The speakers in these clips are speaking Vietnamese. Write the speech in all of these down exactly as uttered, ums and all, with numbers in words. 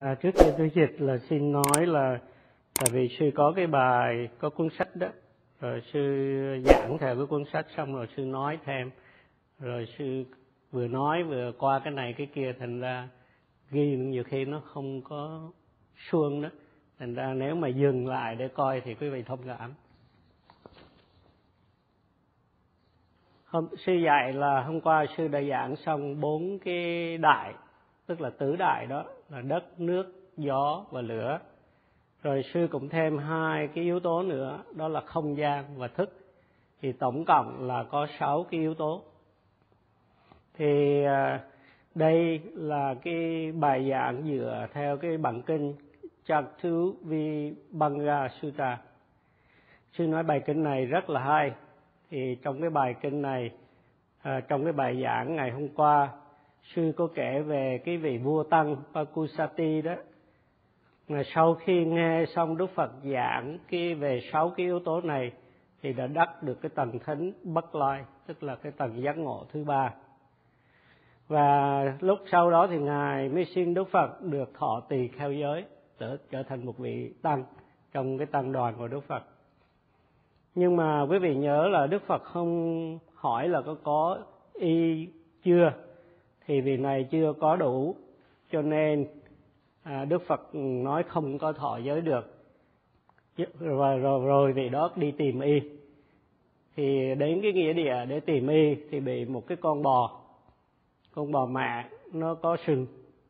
À, trước khi tôi dịch là xin nói là tại vì sư có cái bài, có cuốn sách đó, rồi sư giảng theo cái cuốn sách xong rồi sư nói thêm, rồi sư vừa nói vừa qua cái này cái kia, thành ra ghi nhiều khi nó không có suông đó, thành ra nếu mà dừng lại để coi thì quý vị thông cảm. Hôm sư dạy là hôm qua sư đã giảng xong bốn cái đại, tức là tứ đại, đó là đất, nước, gió và lửa. Rồi sư cũng thêm hai cái yếu tố nữa, đó là không gian và thức. Thì tổng cộng là có sáu cái yếu tố. Thì đây là cái bài giảng dựa theo cái bản kinh Chatuvibhanga Sutta. Sư nói bài kinh này rất là hay. Thì trong cái bài kinh này, à, trong cái bài giảng ngày hôm qua, sư có kể về cái vị vua tăng Pakusati đó. Mà sau khi nghe xong Đức Phật giảng cái về sáu cái yếu tố này thì đã đắc được cái tầng thánh Bất Lai, tức là cái tầng giác ngộ thứ ba. Và lúc sau đó thì Ngài mới xin Đức Phật được thọ tỳ kheo giới, trở, trở thành một vị tăng trong cái tăng đoàn của Đức Phật. Nhưng mà quý vị nhớ là Đức Phật không hỏi là có có y chưa, thì vị này chưa có đủ, cho nên à, Đức Phật nói không có thọ giới được. Và rồi, rồi vị đó đi tìm y. Thì đến cái nghĩa địa để tìm y thì bị một cái con bò, con bò mẹ nó có sừng,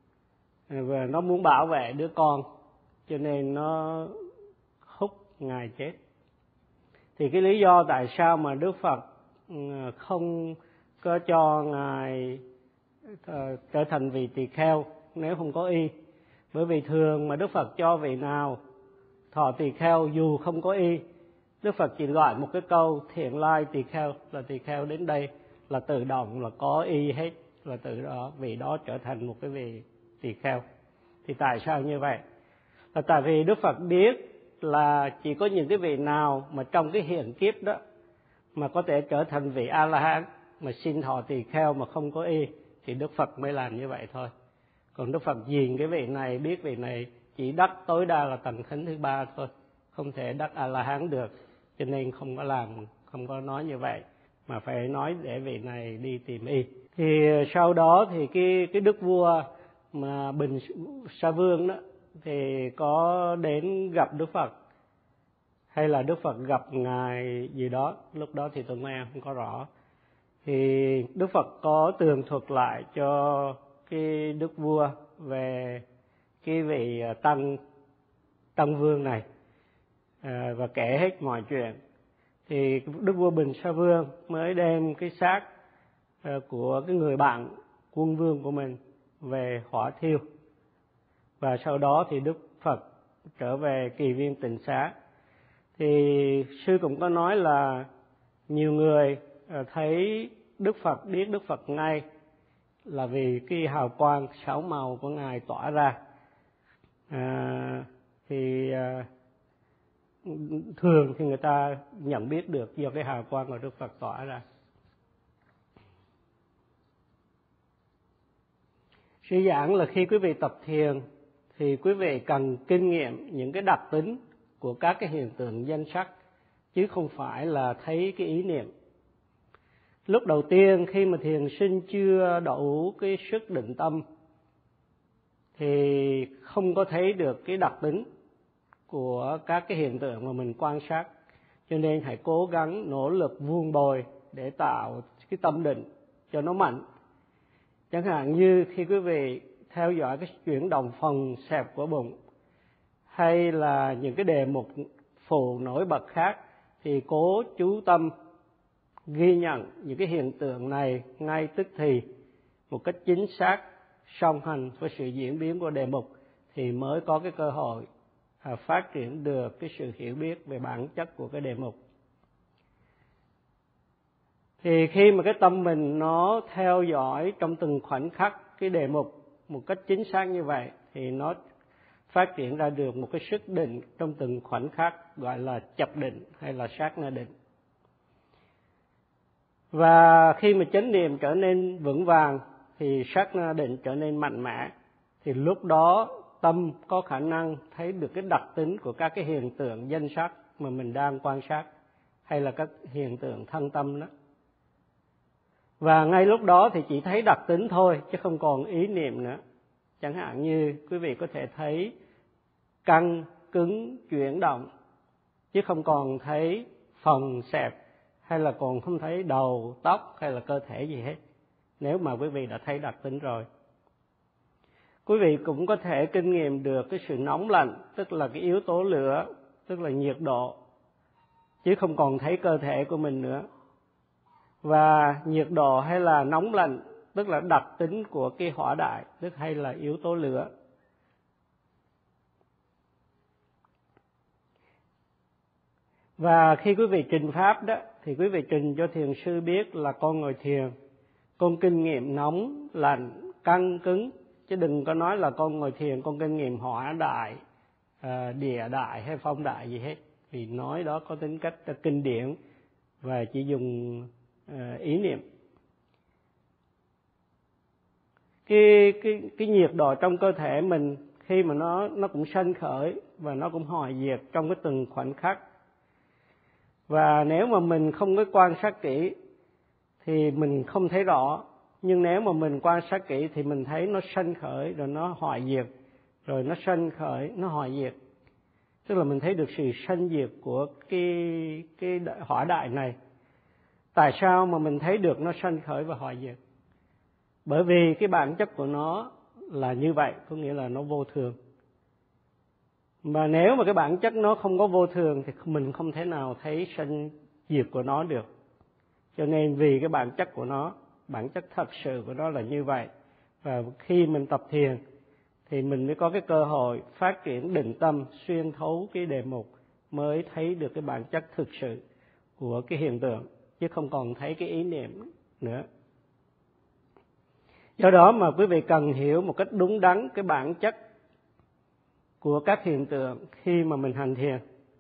và nó muốn bảo vệ đứa con, cho nên nó húc Ngài chết. Thì cái lý do tại sao mà Đức Phật không có cho Ngài trở thành vị tỳ kheo nếu không có y? Bởi vì thường mà Đức Phật cho vị nào thọ tỳ kheo dù không có y, Đức Phật chỉ gọi một cái câu thiện lai tỳ kheo, là tỳ kheo đến đây là tự động là có y hết, là từ đó vị đó trở thành một cái vị tỳ kheo. Thì tại sao như vậy? Là tại vì Đức Phật biết là chỉ có những cái vị nào mà trong cái hiện kiếp đó mà có thể trở thành vị A-la-hán mà xin thọ tỳ kheo mà không có y, thì Đức Phật mới làm như vậy thôi. Còn Đức Phật nhìn cái vị này, biết vị này chỉ đắc tối đa là tầng thánh thứ ba thôi, không thể đắc A-la-hán được, cho nên không có làm, không có nói như vậy, mà phải nói để vị này đi tìm y. Thì sau đó thì cái cái đức vua mà Bình Sa Vương đó thì có đến gặp Đức Phật, hay là Đức Phật gặp Ngài gì đó, lúc đó thì tôi nghe không có rõ. Thì Đức Phật có tường thuật lại cho cái đức vua về cái vị tăng tăng vương này, à, và kể hết mọi chuyện. Thì đức vua Bình Sa Vương mới đem cái xác à, của cái người bạn quân vương của mình về hỏa thiêu. Và sau đó thì Đức Phật trở về Kỳ Viên Tịnh Xá. Thì sư cũng có nói là nhiều người thấy Đức Phật, biết Đức Phật ngay là vì cái hào quang sáu màu của Ngài tỏa ra. À, thì à, thường thì người ta nhận biết được do cái hào quang của Đức Phật tỏa ra. Sư giảng là khi quý vị tập thiền thì quý vị cần kinh nghiệm những cái đặc tính của các cái hiện tượng danh sắc, chứ không phải là thấy cái ý niệm. Lúc đầu tiên khi mà thiền sinh chưa đủ cái sức định tâm thì không có thấy được cái đặc tính của các cái hiện tượng mà mình quan sát, cho nên hãy cố gắng nỗ lực vuông bồi để tạo cái tâm định cho nó mạnh. Chẳng hạn như khi quý vị theo dõi cái chuyển động phòng xẹp của bụng, hay là những cái đề mục phụ nổi bật khác, thì cố chú tâm ghi nhận những cái hiện tượng này ngay tức thì một cách chính xác, song hành với sự diễn biến của đề mục, thì mới có cái cơ hội à, phát triển được cái sự hiểu biết về bản chất của cái đề mục. Thì khi mà cái tâm mình nó theo dõi trong từng khoảnh khắc cái đề mục một cách chính xác như vậy, thì nó phát triển ra được một cái sức định trong từng khoảnh khắc, gọi là chập định hay là sát na định. Và khi mà chánh niệm trở nên vững vàng thì sát na định trở nên mạnh mẽ, thì lúc đó tâm có khả năng thấy được cái đặc tính của các cái hiện tượng danh sắc mà mình đang quan sát, hay là các hiện tượng thân tâm đó. Và ngay lúc đó thì chỉ thấy đặc tính thôi, chứ không còn ý niệm nữa. Chẳng hạn như quý vị có thể thấy căng, cứng, chuyển động, chứ không còn thấy phồng, xẹp, hay là còn không thấy đầu, tóc hay là cơ thể gì hết, nếu mà quý vị đã thấy đặc tính rồi. Quý vị cũng có thể kinh nghiệm được cái sự nóng lạnh, tức là cái yếu tố lửa, tức là nhiệt độ, chứ không còn thấy cơ thể của mình nữa. Và nhiệt độ hay là nóng lạnh, tức là đặc tính của cái hỏa đại, tức hay là yếu tố lửa. Và khi quý vị trình pháp đó, thì quý vị trình cho thiền sư biết là con ngồi thiền, con kinh nghiệm nóng, lạnh, căng, cứng, chứ đừng có nói là con ngồi thiền, con kinh nghiệm hỏa đại, địa đại hay phong đại gì hết, vì nói đó có tính cách kinh điển và chỉ dùng ý niệm. Cái cái cái nhiệt độ trong cơ thể mình khi mà nó nó cũng sanh khởi và nó cũng hoại diệt trong cái từng khoảnh khắc. Và nếu mà mình không có quan sát kỹ thì mình không thấy rõ, nhưng nếu mà mình quan sát kỹ thì mình thấy nó sanh khởi rồi nó hoại diệt, rồi nó sanh khởi, nó hoại diệt. Tức là mình thấy được sự sanh diệt của cái cái hỏa đại này. Tại sao mà mình thấy được nó sanh khởi và hoại diệt? Bởi vì cái bản chất của nó là như vậy, có nghĩa là nó vô thường. Mà nếu mà cái bản chất nó không có vô thường thì mình không thể nào thấy sanh diệt của nó được. Cho nên vì cái bản chất của nó, bản chất thật sự của nó là như vậy. Và khi mình tập thiền thì mình mới có cái cơ hội phát triển định tâm xuyên thấu cái đề mục, mới thấy được cái bản chất thực sự của cái hiện tượng, chứ không còn thấy cái ý niệm nữa. Do đó mà quý vị cần hiểu một cách đúng đắn cái bản chất của các hiện tượng khi mà mình hành thiền.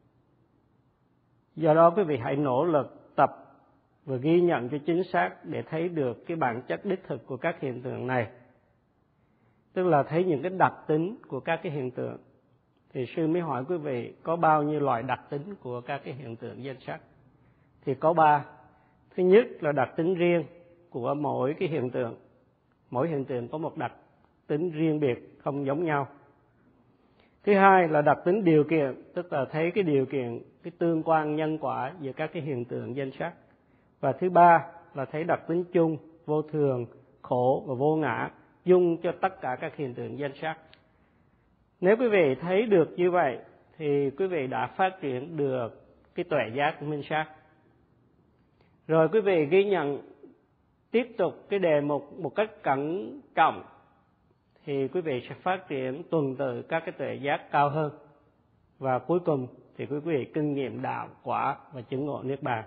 Do đó quý vị hãy nỗ lực tập và ghi nhận cho chính xác để thấy được cái bản chất đích thực của các hiện tượng này. Tức là thấy những cái đặc tính của các cái hiện tượng. Thì sư mới hỏi quý vị có bao nhiêu loại đặc tính của các cái hiện tượng danh sắc? Thì có ba. Thứ nhất là đặc tính riêng của mỗi cái hiện tượng. Mỗi hiện tượng có một đặc tính riêng biệt, không giống nhau. Thứ hai là đặc tính điều kiện, tức là thấy cái điều kiện, cái tương quan nhân quả giữa các cái hiện tượng danh sắc. Và thứ ba là thấy đặc tính chung, vô thường, khổ và vô ngã, dung cho tất cả các hiện tượng danh sắc. Nếu quý vị thấy được như vậy thì quý vị đã phát triển được cái tuệ giác minh sát. Rồi quý vị ghi nhận tiếp tục cái đề mục một cách cẩn trọng thì quý vị sẽ phát triển tuần tự các cái tuệ giác cao hơn. Và cuối cùng thì quý vị kinh nghiệm đạo quả và chứng ngộ niết bàn.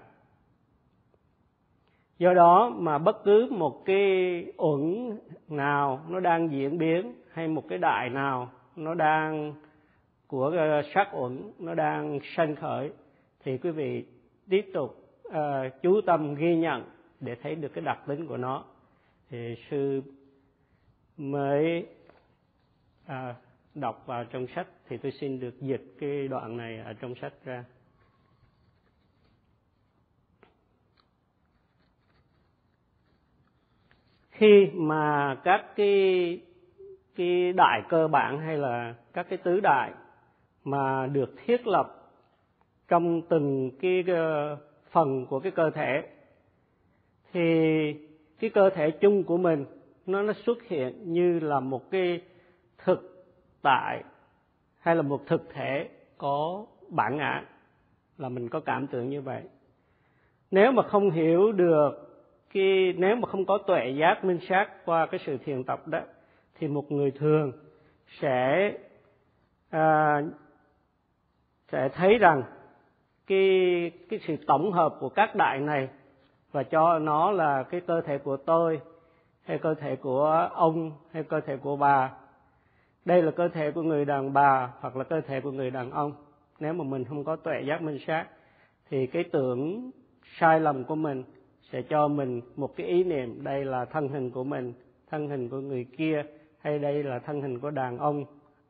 Do đó mà bất cứ một cái uẩn nào nó đang diễn biến, hay một cái đại nào nó đang của sắc uẩn nó đang sanh khởi, thì quý vị tiếp tục uh, chú tâm ghi nhận để thấy được cái đặc tính của nó. Thì sư mới à, đọc vào trong sách, thì tôi xin được dịch cái đoạn này ở trong sách ra. Khi mà các cái cái đại cơ bản hay là các cái tứ đại mà được thiết lập trong từng cái phần của cái cơ thể, thì cái cơ thể chung của mình nó nó xuất hiện như là một cái thực tại hay là một thực thể có bản ngã, là mình có cảm tưởng như vậy. Nếu mà không hiểu được cái, nếu mà không có tuệ giác minh sát qua cái sự thiền tập đó, thì một người thường sẽ à, sẽ thấy rằng cái cái sự tổng hợp của các đại này và cho nó là cái cơ thể của tôi, hay cơ thể của ông, hay cơ thể của bà. Đây là cơ thể của người đàn bà hoặc là cơ thể của người đàn ông. Nếu mà mình không có tuệ giác minh sát thì cái tưởng sai lầm của mình sẽ cho mình một cái ý niệm đây là thân hình của mình, thân hình của người kia, hay đây là thân hình của đàn ông,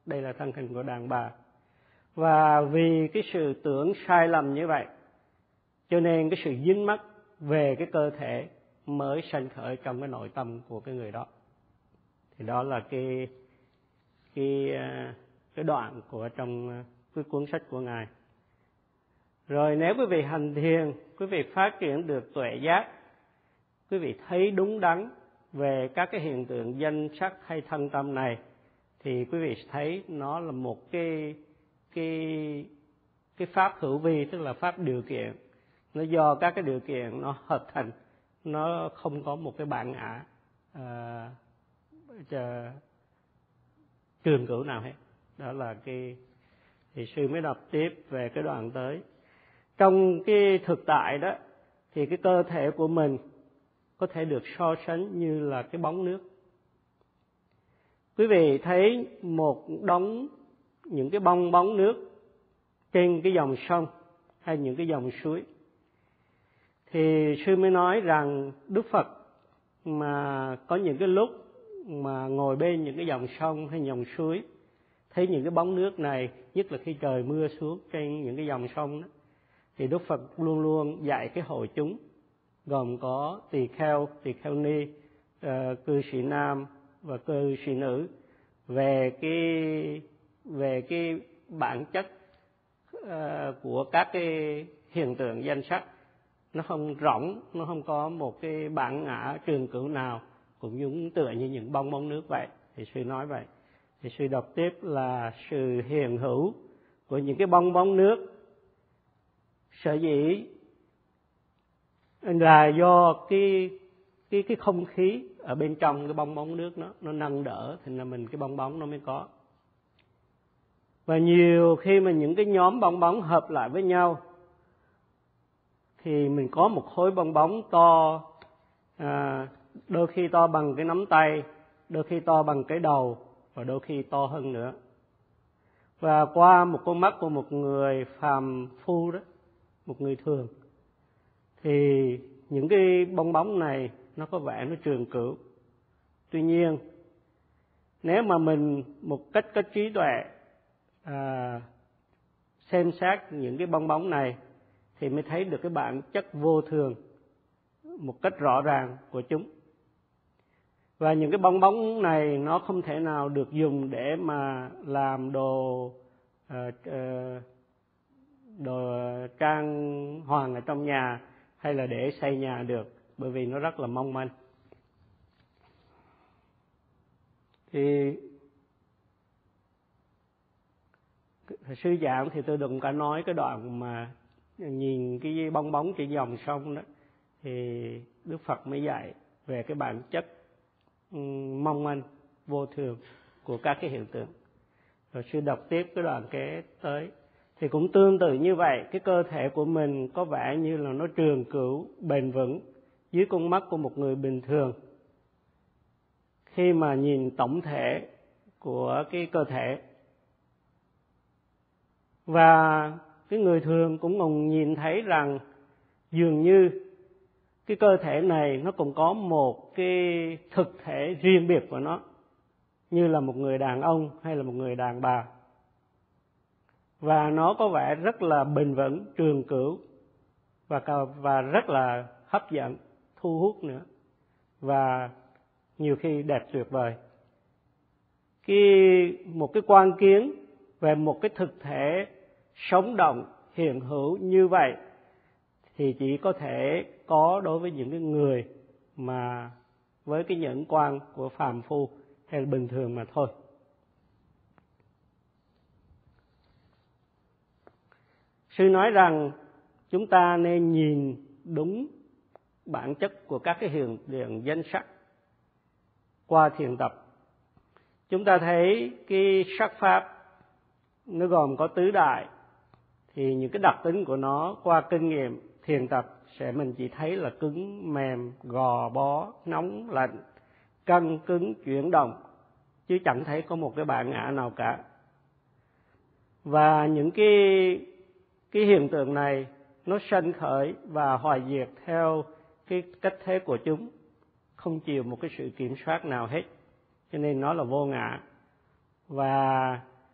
đây là thân hình của đàn bà. Và vì cái sự tưởng sai lầm như vậy, cho nên cái sự dính mắc về cái cơ thể mới sanh khởi trong cái nội tâm của cái người đó. Thì đó là cái cái cái đoạn của trong cái cuốn sách của Ngài. Rồi nếu quý vị hành thiền, quý vị phát triển được tuệ giác, quý vị thấy đúng đắn về các cái hiện tượng danh sắc hay thân tâm này, thì quý vị thấy nó là một cái cái cái pháp hữu vi, tức là pháp điều kiện. Nó do các cái điều kiện nó hợp thành, nó không có một cái bản ngã à, chờ, trường cửu nào hết. Đó là cái thì sư mới đọc tiếp về cái đoạn tới. Trong cái thực tại đó thì cái cơ thể của mình có thể được so sánh như là cái bóng nước. Quý vị thấy một đống những cái bong bóng nước trên cái dòng sông hay những cái dòng suối, thì sư mới nói rằng Đức Phật mà có những cái lúc mà ngồi bên những cái dòng sông hay dòng suối, thấy những cái bóng nước này, nhất là khi trời mưa xuống trên những cái dòng sông đó, thì Đức Phật luôn luôn dạy cái hội chúng gồm có tỳ kheo, tỳ kheo ni, uh, cư sĩ nam và cư sĩ nữ về cái về cái bản chất uh, của các cái hiện tượng danh sắc. Nó không rỗng, nó không có một cái bản ngã trường cửu nào, cũng giống tựa như những bong bóng nước vậy. Thì sư nói vậy. Thì sư đọc tiếp là sự hiện hữu của những cái bong bóng nước sở dĩ là do cái cái cái không khí ở bên trong cái bong bóng nước nó nó nâng đỡ, thì là mình cái bong bóng nó mới có. Và nhiều khi mà những cái nhóm bong bóng hợp lại với nhau thì mình có một khối bong bóng to, à, đôi khi to bằng cái nắm tay, đôi khi to bằng cái đầu, và đôi khi to hơn nữa. Và qua một con mắt của một người phàm phu đó, một người thường, thì những cái bong bóng này nó có vẻ nó trường cửu. Tuy nhiên, nếu mà mình một cách có trí tuệ à, xem xét những cái bong bóng này, thì mới thấy được cái bản chất vô thường một cách rõ ràng của chúng. Và những cái bong bóng này nó không thể nào được dùng để mà làm đồ uh, uh, đồ trang hoàng ở trong nhà hay là để xây nhà được, bởi vì nó rất là mong manh. Thì sư giảng thì tôi đừng có nói cái đoạn mà nhìn cái bong bóng trên dòng sông đó, thì Đức Phật mới dạy về cái bản chất mong manh vô thường của các cái hiện tượng. Rồi sư đọc tiếp cái đoạn kế tới. Thì cũng tương tự như vậy, cái cơ thể của mình có vẻ như là nó trường cửu, bền vững dưới con mắt của một người bình thường. Khi mà nhìn tổng thể của cái cơ thể, và cái người thường cũng còn nhìn thấy rằng dường như cái cơ thể này nó cũng có một cái thực thể riêng biệt của nó, như là một người đàn ông hay là một người đàn bà. Và nó có vẻ rất là bền vững, trường cửu và, và rất là hấp dẫn, thu hút nữa, và nhiều khi đẹp tuyệt vời. Cái, một cái quan kiến về một cái thực thể sống động, hiện hữu như vậy thì chỉ có thể có đối với những cái người mà với cái nhẫn quan của phàm phu hay là bình thường mà thôi. Sư nói rằng chúng ta nên nhìn đúng bản chất của các cái hiện tượng danh sắc qua thiền tập. Chúng ta thấy cái sắc pháp nó gồm có tứ đại, thì những cái đặc tính của nó qua kinh nghiệm thiền tập sẽ mình chỉ thấy là cứng, mềm, gò bó, nóng, lạnh, căng, cứng, chuyển động, chứ chẳng thấy có một cái bản ngã nào cả. Và những cái cái hiện tượng này nó sanh khởi và hoại diệt theo cái cách thế của chúng, không chịu một cái sự kiểm soát nào hết, cho nên nó là vô ngã. Và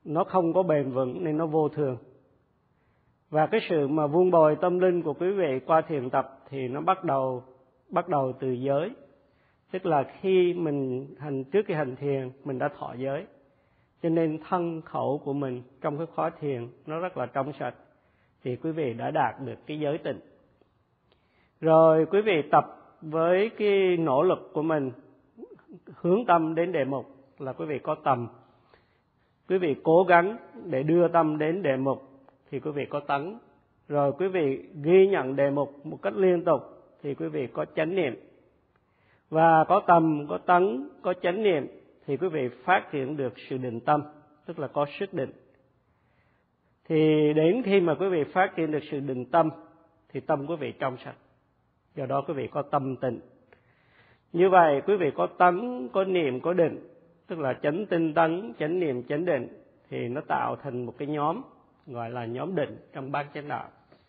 nó không có bền vững nên nó vô thường. Và cái sự mà vun bồi tâm linh của quý vị qua thiền tập thì nó bắt đầu bắt đầu từ giới. Tức là khi mình hành trước khi hành thiền mình đã thọ giới, cho nên thân khẩu của mình trong cái khóa thiền nó rất là trong sạch, thì quý vị đã đạt được cái giới tịnh. Rồi quý vị tập với cái nỗ lực của mình hướng tâm đến đề mục là quý vị có tầm. Quý vị cố gắng để đưa tâm đến đề mục thì quý vị có tấn. Rồi quý vị ghi nhận đề mục một cách liên tục thì quý vị có chánh niệm. Và có tầm, có tấn, có chánh niệm thì quý vị phát triển được sự định tâm, tức là có sức định. Thì đến khi mà quý vị phát triển được sự định tâm thì tâm quý vị trong sạch. Do đó quý vị có tâm tịnh. Như vậy quý vị có tấn, có niệm, có định, tức là chánh tinh tấn, chánh niệm, chánh định, thì nó tạo thành một cái nhóm gọi là nhóm định trong bát chánh đạo.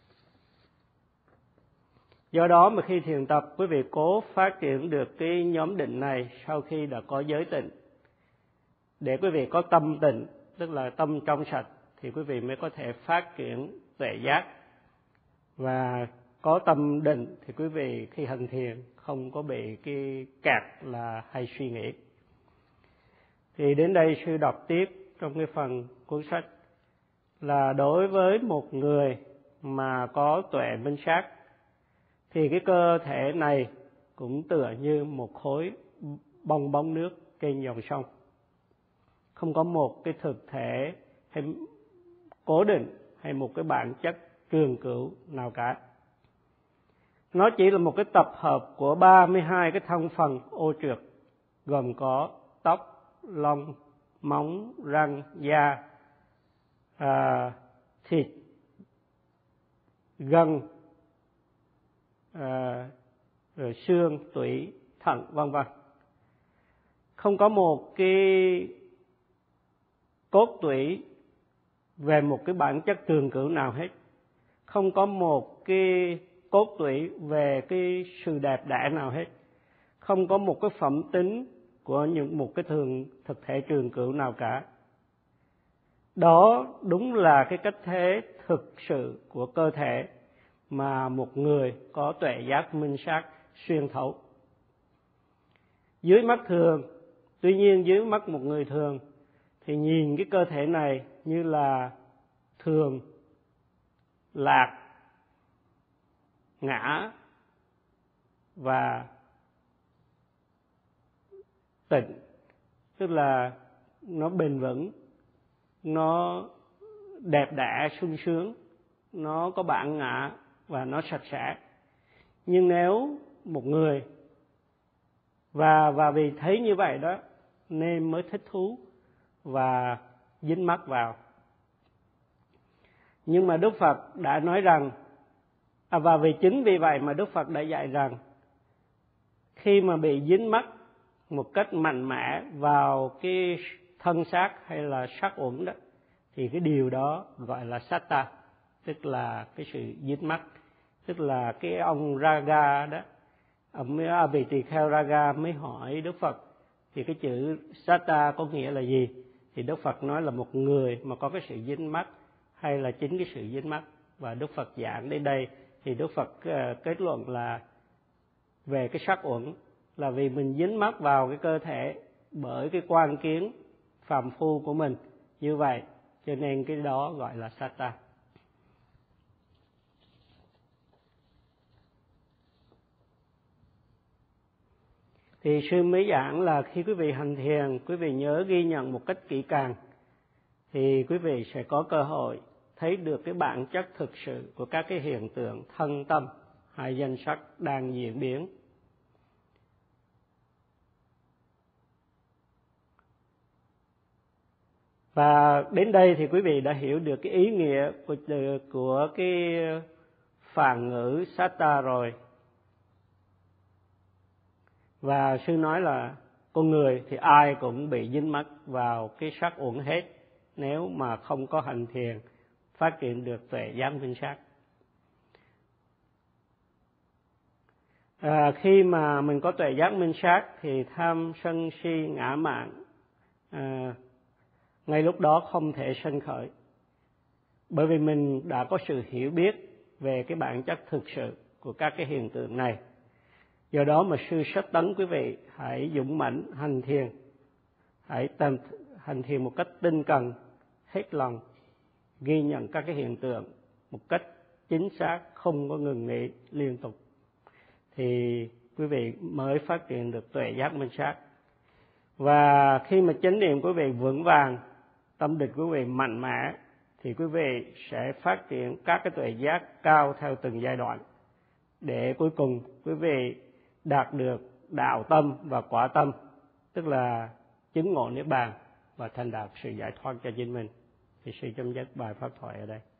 Do đó mà khi thiền tập, quý vị cố phát triển được cái nhóm định này sau khi đã có giới tịnh. Để quý vị có tâm tịnh, tức là tâm trong sạch, thì quý vị mới có thể phát triển tuệ giác. Và có tâm định thì quý vị khi hành thiền không có bị cái kẹt là hay suy nghĩ. Thì đến đây sư đọc tiếp trong cái phần cuốn sách là đối với một người mà có tuệ minh sát thì cái cơ thể này cũng tựa như một khối bong bóng nước trên dòng sông. Không có một cái thực thể hay cố định hay một cái bản chất trường cửu nào cả. Nó chỉ là một cái tập hợp của ba mươi hai cái thân phần ô trượt, gồm có tóc, lông, móng, răng, da, à, thịt, gân, à, rồi xương, tủy, thận, vân vân. Không có một cái cốt tủy về một cái bản chất trường cửu nào hết. Không có một cái cốt tủy về cái sự đẹp đẽ nào hết. Không có một cái phẩm tính của những một cái thường thực thể trường cửu nào cả. Đó đúng là cái cách thế thực sự của cơ thể mà một người có tuệ giác minh sát xuyên thấu. Dưới mắt thường, tuy nhiên dưới mắt một người thường thì nhìn cái cơ thể này như là thường, lạc, ngã và tịnh, tức là nó bền vững, nó đẹp đẽ, sung sướng, nó có bản ngã và nó sạch sẽ. Nhưng nếu một người và và vì thấy như vậy đó nên mới thích thú và dính mắc vào. Nhưng mà Đức Phật đã nói rằng à, và vì chính vì vậy mà Đức Phật đã dạy rằng khi mà bị dính mắc một cách mạnh mẽ vào cái thân xác hay là sắc uẩn đó thì cái điều đó gọi là satta, tức là cái sự dính mắc. Tức là cái ông Raga đó, ông A Vị Tỳ Kheo Raga mới hỏi Đức Phật thì cái chữ satta có nghĩa là gì? Thì Đức Phật nói là một người mà có cái sự dính mắc hay là chính cái sự dính mắc. Và Đức Phật giảng đến đây thì Đức Phật kết luận là về cái sắc uẩn là vì mình dính mắc vào cái cơ thể bởi cái quan kiến phàm phu của mình như vậy, cho nên cái đó gọi là satta. Thì sư mới giảng là khi quý vị hành thiền, quý vị nhớ ghi nhận một cách kỹ càng thì quý vị sẽ có cơ hội thấy được cái bản chất thực sự của các cái hiện tượng thân tâm hay danh sắc đang diễn biến. Và đến đây thì quý vị đã hiểu được cái ý nghĩa của, của cái phản ngữ satta rồi. Và sư nói là con người thì ai cũng bị dính mắc vào cái sắc uẩn hết nếu mà không có hành thiền phát triển được tuệ giác minh sát. À, khi mà mình có tuệ giác minh sát thì tham sân si ngã mạn à, ngay lúc đó không thể sanh khởi, bởi vì mình đã có sự hiểu biết về cái bản chất thực sự của các cái hiện tượng này. Do đó mà sư sách tấn quý vị hãy dũng mãnh hành thiền, hãy tầm hành thiền một cách tinh cần, hết lòng, ghi nhận các cái hiện tượng một cách chính xác, không có ngừng nghỉ liên tục, thì quý vị mới phát triển được tuệ giác minh sát. Và khi mà chánh niệm quý vị vững vàng, tâm định quý vị mạnh mẽ, thì quý vị sẽ phát triển các cái tuệ giác cao theo từng giai đoạn, để cuối cùng quý vị đạt được đạo tâm và quả tâm, tức là chứng ngộ niết bàn và thành đạt sự giải thoát cho chính mình. Thì sư chấm dứt bài pháp thoại ở đây.